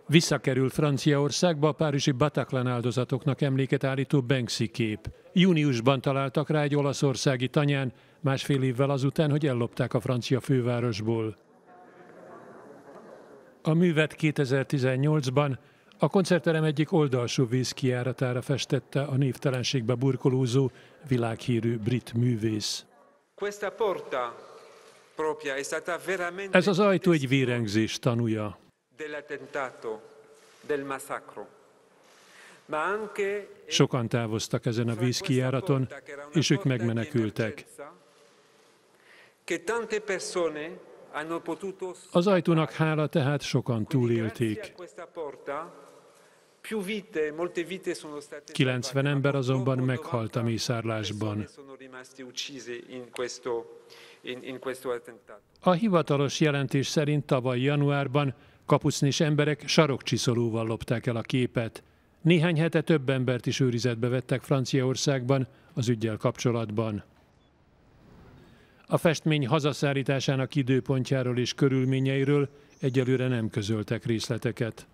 Visszakerül Franciaországba a párizsi Bataclan áldozatoknak emléket állító Banksy kép. Júniusban találtak rá egy olaszországi tanyán, másfél évvel azután, hogy ellopták a francia fővárosból. A művet 2018-ban a koncertterem egyik oldalsó vízkijáratára festette a névtelenségbe burkolózó, világhírű brit művész. Ez az ajtó egy vérengzés tanúja. Sokan távoztak ezen a vízkijáraton, és ők megmenekültek. Az ajtónak hála, tehát sokan túlélték. 90 ember azonban meghalt a mészárlásban. A hivatalos jelentés szerint tavaly januárban kapucnis emberek sarokcsiszolóval lopták el a képet. Néhány hete több embert is őrizetbe vettek Franciaországban az üggyel kapcsolatban. A festmény hazaszállításának időpontjáról és körülményeiről egyelőre nem közöltek részleteket.